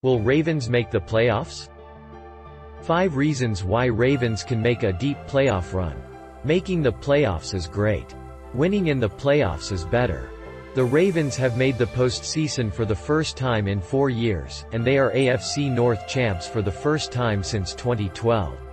Will Ravens make the playoffs? 5 reasons why Ravens can make a deep playoff run. Making the playoffs is great. Winning in the playoffs is better. The Ravens have made the postseason for the first time in 4 years, and they are AFC North champs for the first time since 2012.